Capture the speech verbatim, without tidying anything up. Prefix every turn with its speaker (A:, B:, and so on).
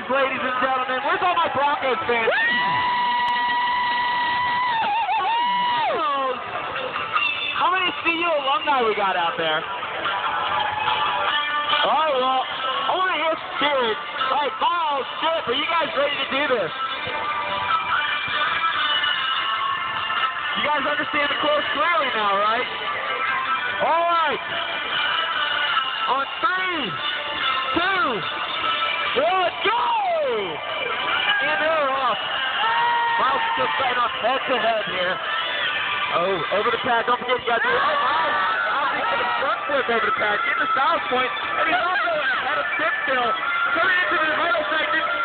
A: is, ladies and gentlemen. Where's all my Broncos fans? How many C U alumni we got out there? All right, well, I want to hear some cheers. All right, Paul, Skip, are you guys ready to do this? You guys understand the course clearly now, right? All right. On three, two, one, go! And they're off. Miles still starting off head to head here. Oh, over the pad. Don't forget you got to do it. Oh, Miles. Miles is going to front flip over the pad. Get the Styles point. And he's also ahead of Skip still. Coming into the middle section.